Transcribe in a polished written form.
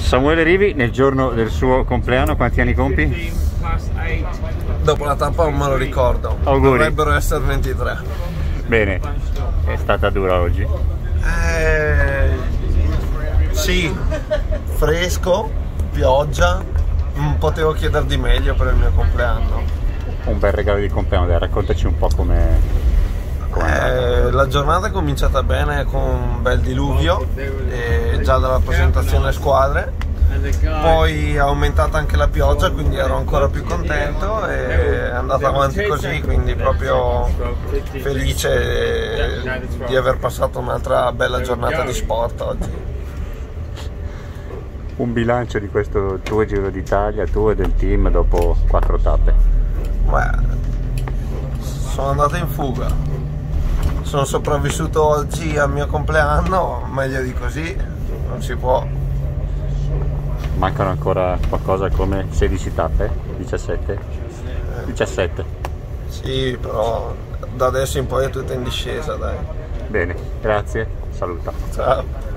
Samuele Rivi, nel giorno del suo compleanno, quanti anni compi? Dopo la tappa non me lo ricordo. Auguri. Dovrebbero essere 23. Bene, è stata dura oggi. Sì, fresco, pioggia, potevo chiedere di meglio per il mio compleanno. Un bel regalo di compleanno, dai, raccontaci un po' come La giornata è cominciata bene con un bel diluvio, già dalla presentazione squadre, poi è aumentata anche la pioggia, quindi ero ancora più contento e è andata avanti così, quindi proprio felice di aver passato un'altra bella giornata di sport oggi. un bilancio di questo tuo Giro d'Italia, tuo e del team, dopo 4 tappe. Sono andato in fuga. Sono sopravvissuto oggi al mio compleanno, meglio di così non si può. Mancano ancora qualcosa come 16 tappe? 17? 17. Sì, però da adesso in poi è tutta in discesa, dai. Bene, grazie, saluta. Ciao.